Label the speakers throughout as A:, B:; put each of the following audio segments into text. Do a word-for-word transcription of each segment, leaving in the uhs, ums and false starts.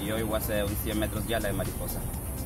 A: y hoy voy a hacer un cien metros ya la de mariposa.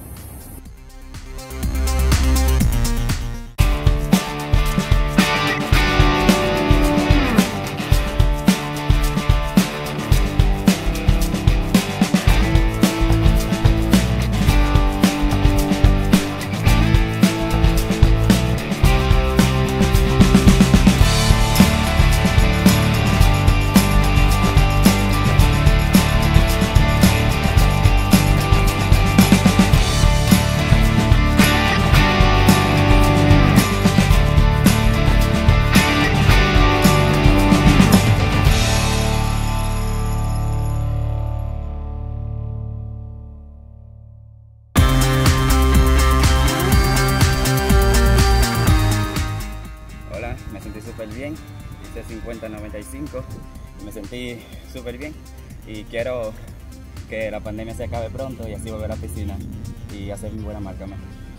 A: Me sentí súper bien, hice cincuenta noventa y cinco, me sentí súper bien y quiero que la pandemia se acabe pronto y así volver a la piscina y hacer mi buena marca mejor.